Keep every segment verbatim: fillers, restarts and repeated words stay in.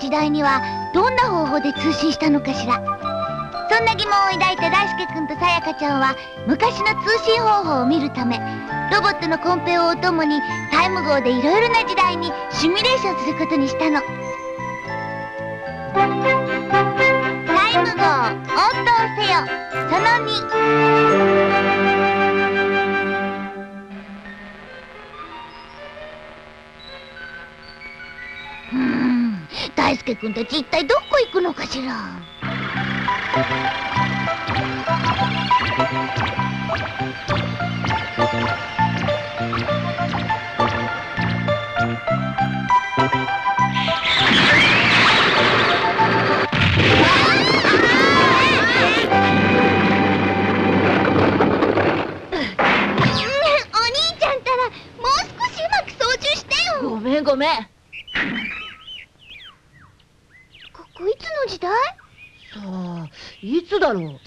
時代にはどんな方法で通信したのかしら。そんな疑問を抱いた大輔君とさやかちゃんは昔の通信方法を見るためロボットのコンペをお供にタイム号でいろいろな時代にシミュレーションすることにしたの。タイム号応答せよそのに。うーん、大輔君たち一体どこ行くのかしら。 ごめんごめん。 ここいつの時代？ さあ、いつだろう。そんな無責任ね。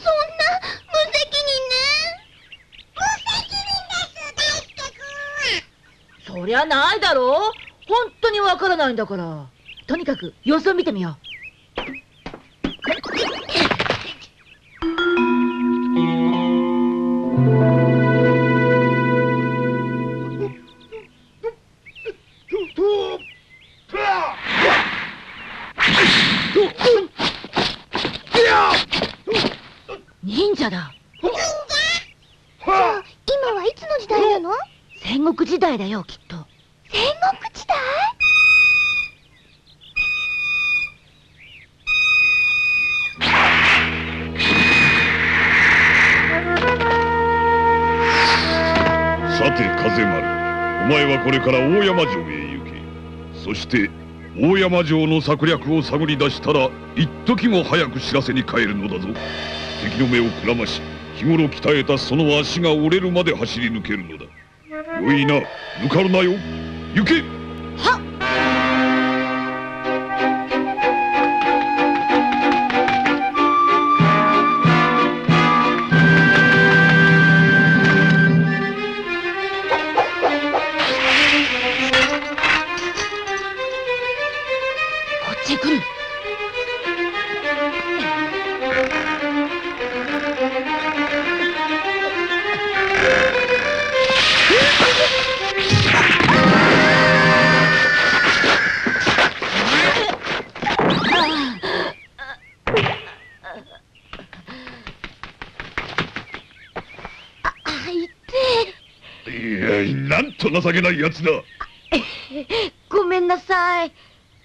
無責任です、大輔君は。 そりゃないだろう。本当にわからないんだから。とにかく様子を見てみよう。忍者だ。 忍者？じゃあ今はいつの時代なの？ 戦国時代だよ、きっと。 戦国時代？ さて風丸、お前はこれから大山城へ行け。そして大山城の策略を探り出したら一時も早く知らせに帰るのだぞ。敵の目をくらまし、日頃鍛えたその足が折れるまで走り抜けるのだ。よいな、抜かるなよ。行け。 はっ。こっちへ来る。 いや、なんと情けないやつだ。 ごめんなさい。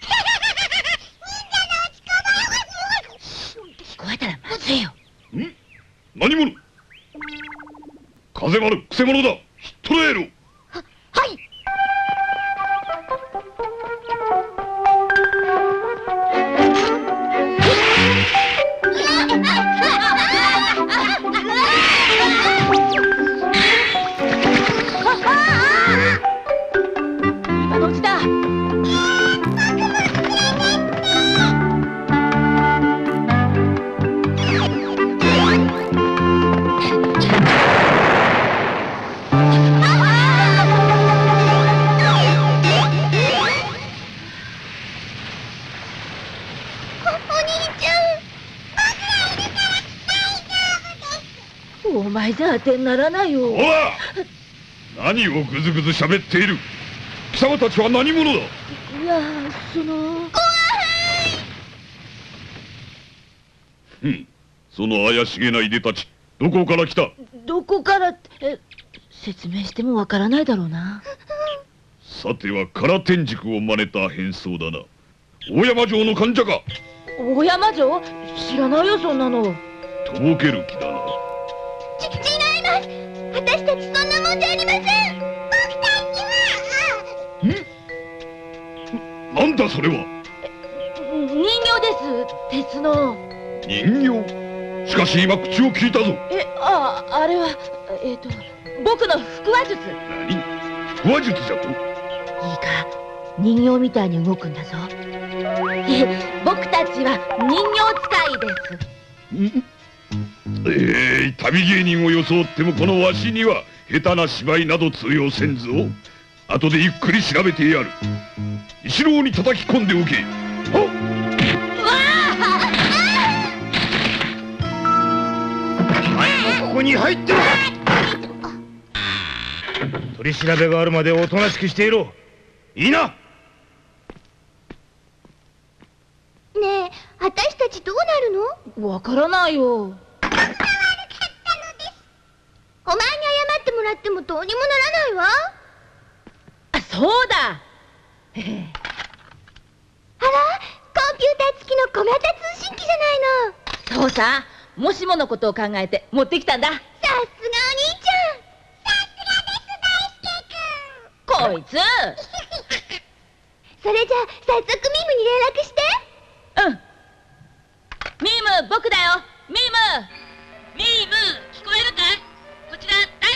聞こえたらまずいよ。 ん？何者？風丸、くせ者だ。ひっ捕らえろ。 は、はい。 今のうちだ。お前じゃ当てにならないよ。 おら！何をぐずぐず喋っている。貴様たちは何者だ。 いや、その。 ふん、その怪しげないでたち、どこから来た？ どこからって説明してもわからないだろうな。 さては唐天竺を真似た変装だな。大山城の患者か？ 大山城？知らないよ、そんなの。 とぼける気だな。 ち、違います。私たちそんなもんじゃありません。僕たちは。 ん？なんだそれは。 人形です。鉄の。 人形？しかし今口を聞いたぞ。 え、ああ、あれはえっと僕の腹話術。 何？腹話術じゃと？ いいか、人形みたいに動くんだぞ。え、僕たちは人形使いです。 ん？ええー、旅芸人を装ってもこのわしには下手な芝居など通用せんぞ。後でゆっくり調べてやる。石楼に叩き込んでおけ。はっ。 こに入ってろ。取り調べがあるまでおとなしくしていろ。いいな。 ねえ、私たちどうなるの？ わからないよ。 お前に謝ってもらってもどうにもならないわ。 あ、そうだ。 あら、コンピューター付きの小型通信機じゃないの。 そうさ、もしものことを考えて持ってきたんだ。 さすがお兄ちゃん。 こいつ。 それじゃあ早速ミームに連絡して。 うん。ミーム、僕だよ。ミーム。 ミーム、聞こえるかい？こちら大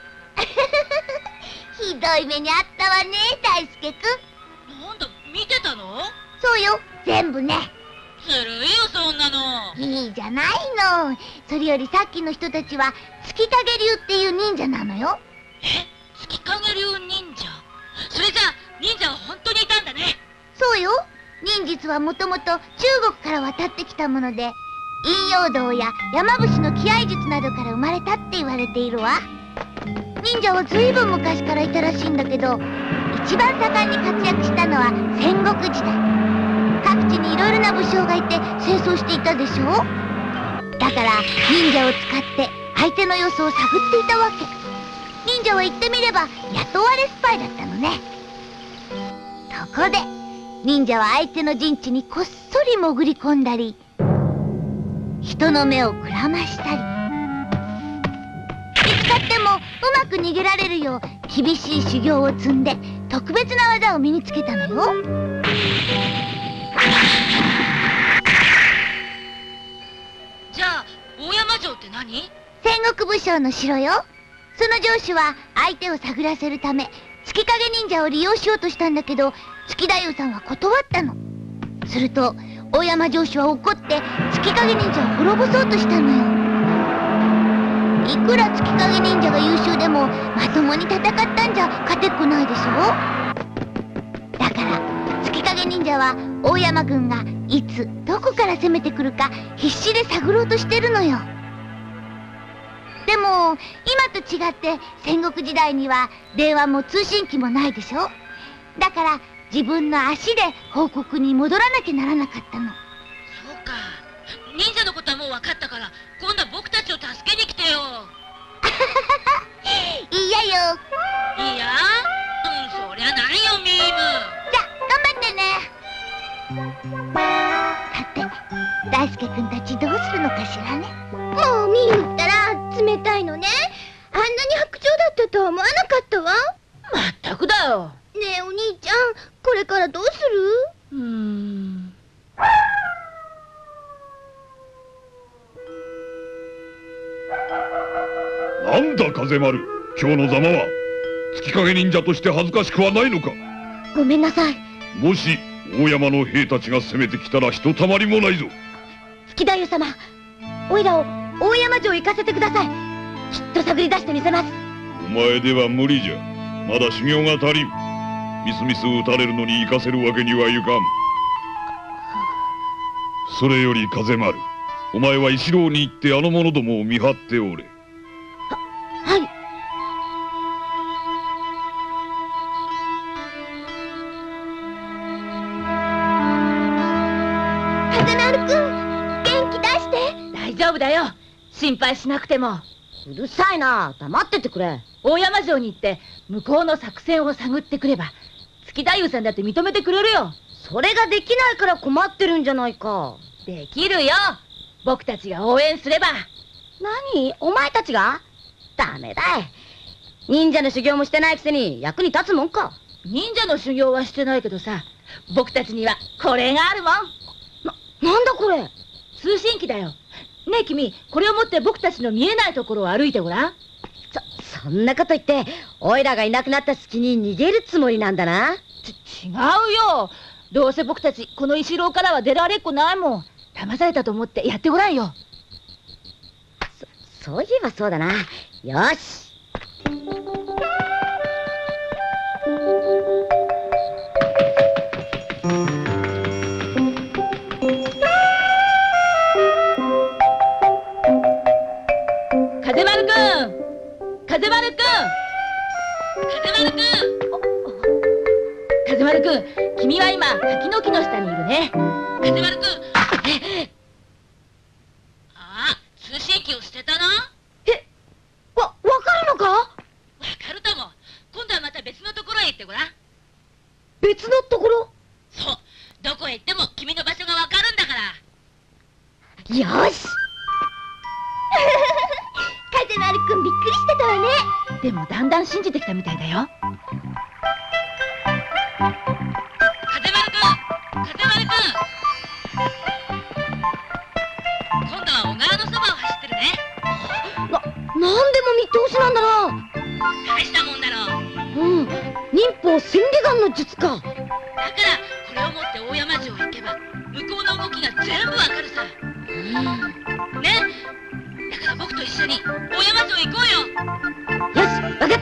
輔。 ひどい目にあったわね、大輔くん。 なんだ、見てたの？ そうよ、全部ね。 ずるいよ、そんなの。 いいじゃないの。それよりさっきの人たちは月影流っていう忍者なのよ。 え？月影流忍者？それじゃあ忍者は本当にいたんだね。 そうよ。忍術はもともと中国から渡ってきたもので、陰陽道や山伏の気合術などから生まれたって言われているわ。忍者はずいぶん昔からいたらしいんだけど、一番盛んに活躍したのは戦国時代。各地にいろいろな武将がいて戦争していたでしょ。だから忍者を使って相手の様子を探っていたわけ。忍者は言ってみれば雇われスパイだったのね。そこで忍者は相手の陣地にこっそり潜り込んだり、人の目をくらましたり、見つかってもうまく逃げられるよう厳しい修行を積んで特別な技を身につけたのよ。 じゃあ大山城って何？ 戦国武将の城よ。その城主は相手を探らせるため月影忍者を利用しようとしたんだけど、月太夫さんは断ったの。すると大山城主は怒って月影忍者を滅ぼそうとしたのよ。いくら月影忍者が優秀でもまともに戦ったんじゃ勝てっこないでしょ。だから月影忍者は大山軍がいつどこから攻めてくるか必死で探ろうとしてるのよ。でも今と違って戦国時代には電話も通信機もないでしょ。だから自分の足で報告に戻らなきゃならなかったの。 そうか。忍者のことはもう分かったから、今度は僕たちを助けに来てよ。 いやよ。 いや、うん、そりゃないよ、ミーム。 じゃあ頑張ってね。さて、大輔くんたちどうするのかしらね。もうミームったら冷たいのね。あんなに白鳥だったとは思わなかったわ。 まったくだよ。 ねえお兄ちゃん、これからどうする？ うーん。 なんだ風丸、今日のざまは月影忍者として恥ずかしくはないのか。 ごめんなさい。 もし大山の兵たちが攻めてきたらひとたまりもないぞ。 月太夫様、おいらを大山城行かせてください。きっと探り出してみせます。 お前では無理じゃ。まだ修行が足りん。みすみす撃たれるのに行かせるわけにはいかん。それより風丸、お前は石廊に行ってあの者どもを見張っておれ。 はい。風丸くん、元気出して。 大丈夫だよ。心配しなくても。 うるさいな。黙っててくれ。 大山城に行って向こうの作戦を探ってくれば月太夫さんだって認めてくれるよ。 それができないから困ってるんじゃないか。 できるよ。僕たちが応援すれば。 何？お前たちが？ダメだい。忍者の修行もしてないくせに役に立つもんか。 忍者の修行はしてないけどさ、僕たちにはこれがあるもん。 な、なんだこれ。 通信機だよ。ねえ君、これを持って僕たちの見えないところを歩いてごらん。 そ、そんなこと言って、おいらがいなくなった隙に逃げるつもりなんだな。 ち、違うよ。どうせ僕たち、この石廊からは出られっこないもん。騙されたと思ってやってごらんよ。 そ、そういえばそうだな。よし。 風丸くん、風丸くん、 風丸くん。 風丸くん、君は今柿の木の下にいるね。 風丸くん。ああ、通信機を捨てたな。 え、わ、わかるのか？ わかるとも。今度はまた別のところへ行ってごらん。 別のところ？ そう、どこへ行っても君の場所がわかるんだから。 よし。 風丸くんびっくりしてたわね。 でもだんだん信じてきたみたいだよ。 風丸くん、風丸くん。今度は小川のそばを走ってるね。 な、なんでも見通しなんだな。 大したもんだろう。 うん、忍法千里眼の術か。 だからこれを持って大山城へ行けば向こうの動きが全部わかるさ。ね。だから僕と一緒に大山城へ行こうよ。 よし、わかった。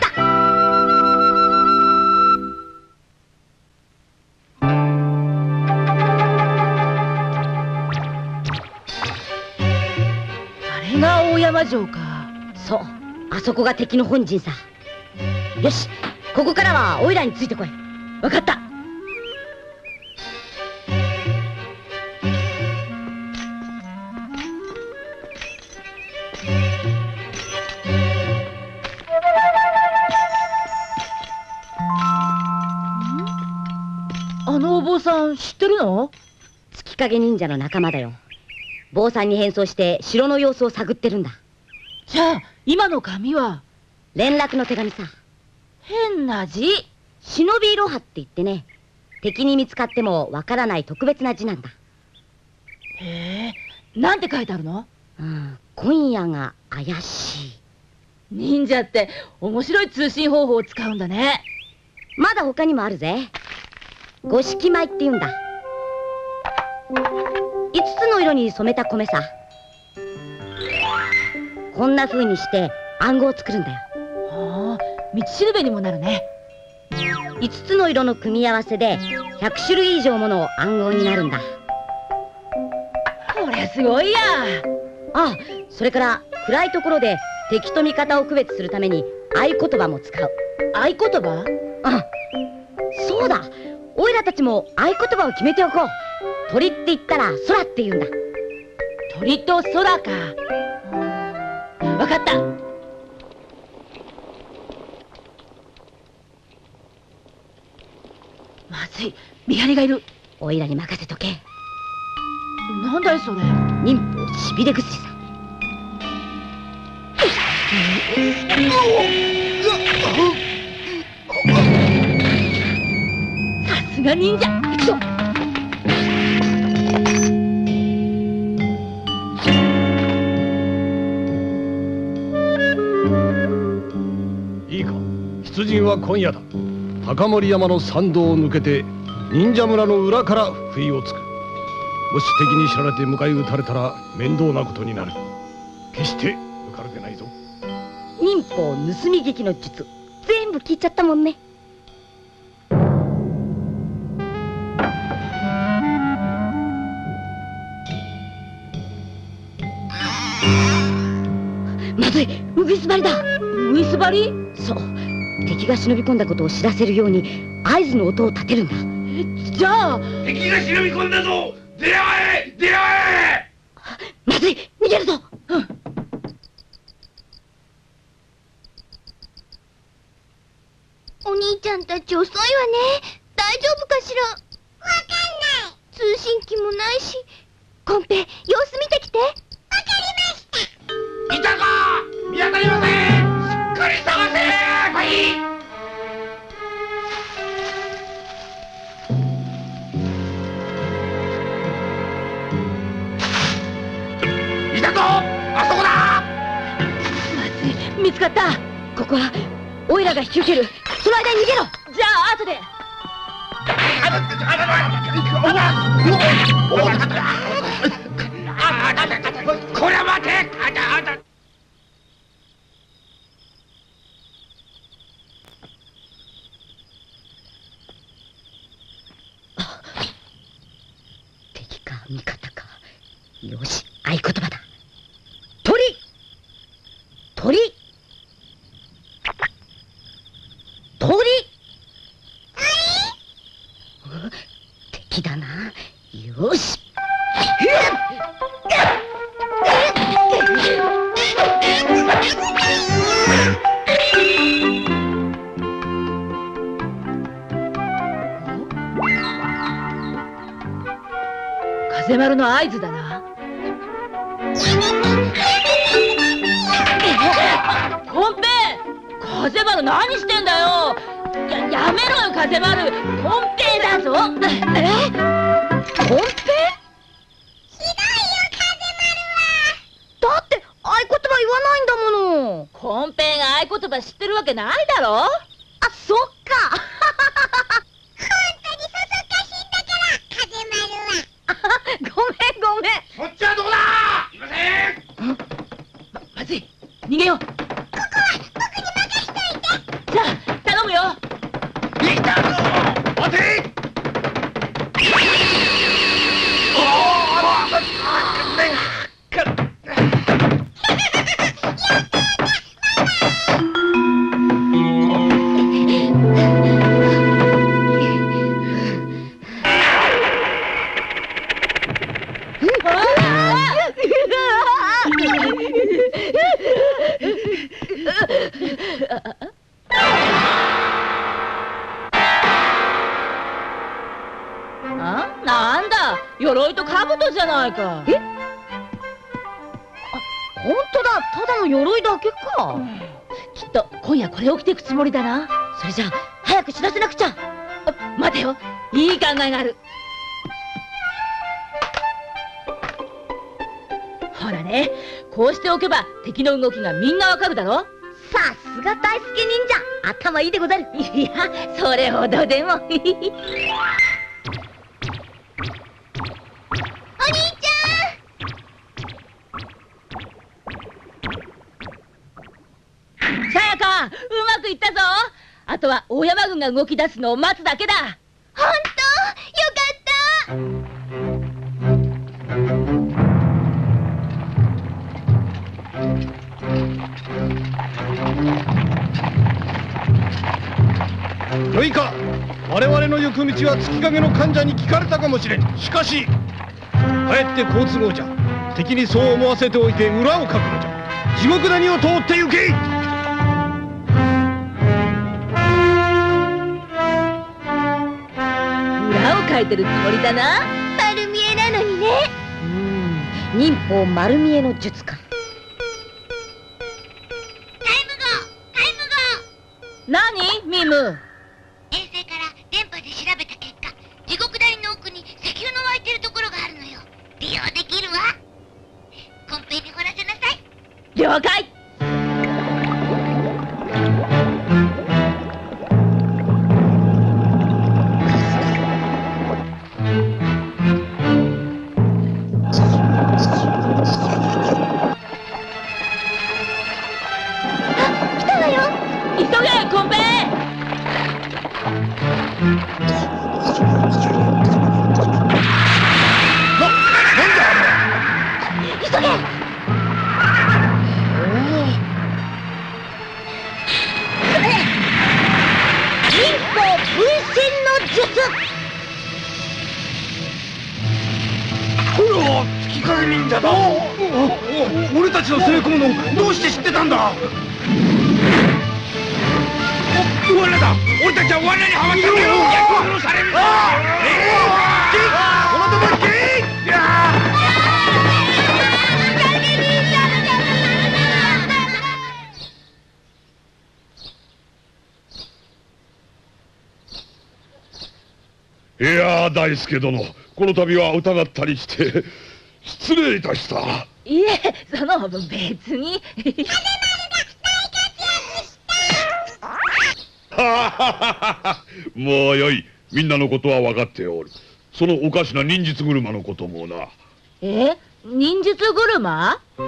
あれが大山城か。 そう、あそこが敵の本陣さ。よし、ここからはオイラについてこい。わかった。 あのお坊さん知ってるの？ 月影忍者の仲間だよ。坊さんに変装して城の様子を探ってるんだ。 じゃあ今の紙は連絡の手紙さ。 変な字。 忍びいろはって言ってね、敵に見つかってもわからない特別な字なんだ。 へえ、なんて書いてあるの？ うん、今夜が怪しい。 忍者って面白い通信方法を使うんだね。 まだ他にもあるぜ。五色米って言うんだ。五つの色に染めた米さ。こんな風にして暗号を作るんだよ。 ああ、道しるべにもなるね。 五つの色の組み合わせでひゃく種類以上もの暗号になるんだ。 こりゃすごいや。 ああ、それから暗いところで敵と味方を区別するために合言葉も使う。 合言葉？ あ、そうだ。オイラたちも合言葉を決めておこう。鳥って言ったら空って言うんだ。 鳥と空か。わかった。まずい、見張りがいる。 オイラに任せとけ。 なんだいそれ。 忍法しびれ薬さ。 さすが忍者。行くぞ。 いいか、出陣は今夜だ。高森山の山道を抜けて忍者村の裏から不意をつく。もし敵に知られて迎え撃たれたら面倒なことになる。決して抜かれてないぞ。 忍法盗み劇の術全部聞いちゃったもんね。まずい、ウグイス張りだ。 ウグイス張り？ そう、敵が忍び込んだことを知らせるように合図の音を立てるんだ。 え、じゃあ敵が忍び込んだぞ。出会え出会え。 まずい、逃げるぞ。 うん。 お兄ちゃんたち遅いわね。大丈夫かしら。わかんない。通信機もないし。コンペ、様子見てきて。わかりました。 いたか。見当たりません。しっかり探せ。はい。いたぞ。あそこだ。 まずい、見つかった。 ここはオイラが引き受ける。その間に逃げろ。 じゃあ後で。 こりゃ待て。 敵か味方か。よし、合言葉だ。鳥。 鳥鳥敵だな。よし。 風丸の合図だな。コンペ、風丸何してんだよ。や、やめろよ風丸。コンペだぞ。え？コンペ？ ひどいよ風丸は。 だって合言葉言わないんだもの。 コンペが合言葉知ってるわけないだろ。 あ、そっか。 本当にそそかしいんだから風丸は。 ごめんごめん。 そっちはどこだ。いません。 ま、まずい。逃げよう。 ここは僕に任しといて。 じゃあ頼むよ。 いたぞ。待て。おお、目が。 あ、なんだ、鎧と兜じゃないか。 え？あ、本当だ。ただの鎧だけか。 きっと今夜これを着ていくつもりだな。 それじゃあ早く知らせなくちゃ。 あ、待てよ、いい考えがある。ほらね、こうしておけば敵の動きがみんなわかるだろ。 さすが大助忍者、頭いいでござる。 いや、それほどでも。 お兄ちゃん。 さやか、うまくいったぞ。あとは大山軍が動き出すのを待つだけだ。 ほんとよかった。 よいか。我々の行く道は月影の患者に聞かれたかもしれん。しかしかえって好都合じゃ。敵にそう思わせておいて裏をかくのじゃ。地獄谷を通って行け。 裏をかいてるつもりだな。 丸見えなのにね。 うん、忍法丸見えの術か。 タイムゴータイムゴー。 何ミム。 衛星から電波で調べた結果、地獄谷の奥に石油の湧いてるところがあるのよ。利用できるわ。コンペに掘らせなさい。 了解。 あ、来たわよ。 急げコンペ。 急げ。 忍法分身の術。 おお、月影忍者だ。おお、俺たちの攻め込むのどうして知ってたんだ。お、罠だ。俺たちは罠にはまったんだよ。殺されるぞ。ええ、このとこ行け。いやいやー、大輔殿、この度は疑ったりして失礼いたした。 いえ、その別に。 もうよい。みんなのことは分かっておる。そのおかしな忍術車のこともな。 え、忍術車？ うん、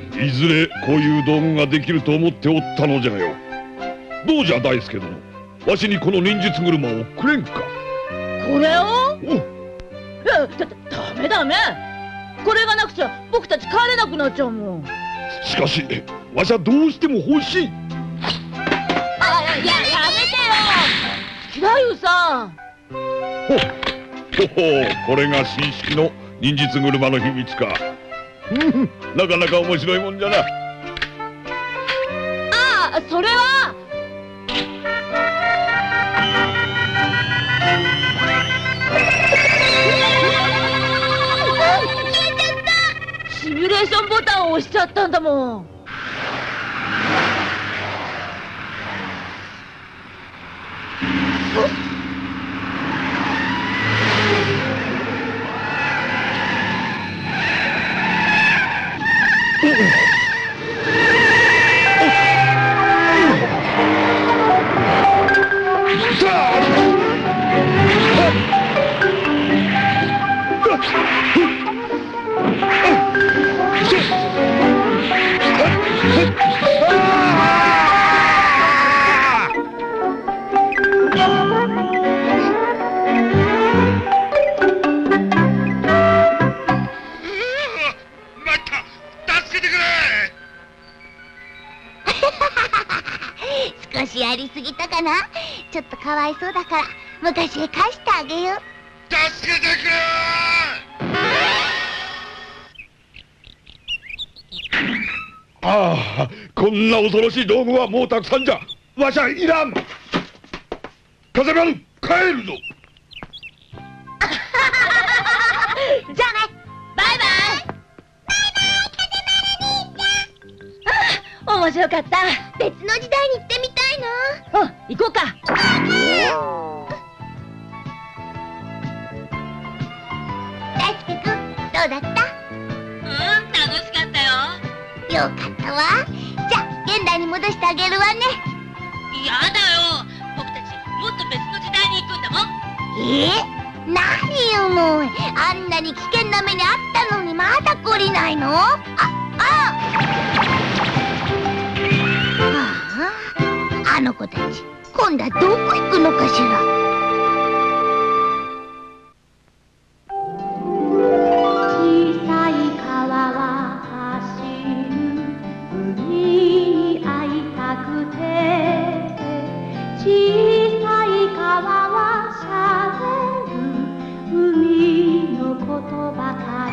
いずれこういう道具ができると思っておったのじゃよ。どうじゃ大輔殿、わしにこの忍術車をくれんか。 これを？ おえ、だ、ダメダメ。これがなくちゃ僕たち帰れなくなっちゃうもん。 しかしわしゃどうしても欲しい。 あ、いや、やめてよ。キラユさん。 ほほほ、これが新式の忍術車の秘密か。なかなか面白いもんじゃな。 あ、それはシミュレーションボタンを押しちゃったんだもん。 少しやりすぎたかな。ちょっとかわいそうだから昔へ返してあげよう。 助けてくれ。 ああ、こんな恐ろしい道具はもうたくさんじゃ。わしゃいらん。風丸、帰るぞ。 じゃあね、バイバイ。面白かった。 別の時代に行ってみたいな。 うん、行こうか。 大輔くん、どうだった？ うん、楽しかったよ。 よかったわ。じゃあ現代に戻してあげるわね。 やだよ、僕たちもっと別の時代に行くんだもん。 えー、何よもう。あんなに危険な目にあったのにまだ懲りないの？あ、ああの子たち、今度はどこ行くのかしら。 小さい川は走る、海に会いたくて。小さい川はしゃべる、海のことばか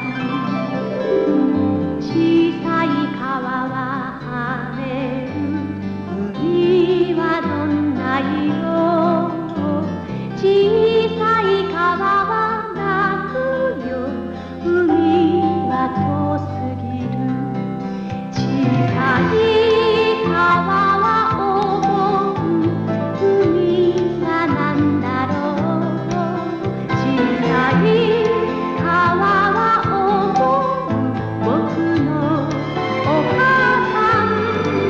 り。小さい川は晴れる、海はどんな色？小さい川は泣くよ、海は遠すぎる。小さい川は思う、海はなんだろう。小さい川は思う、僕のお母さん。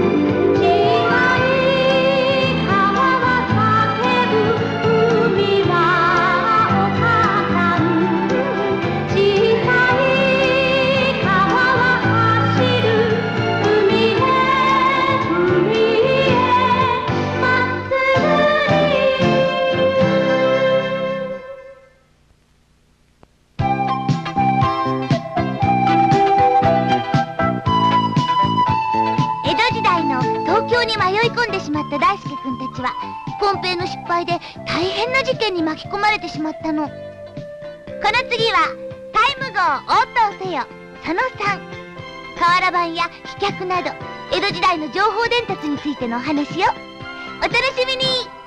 に迷い込んでしまった大輔くんたちはポンペイの失敗で大変な事件に巻き込まれてしまったの。この次はタイム号応答せよそのさん、瓦版や飛脚など江戸時代の情報伝達についてのお話よ。お楽しみに。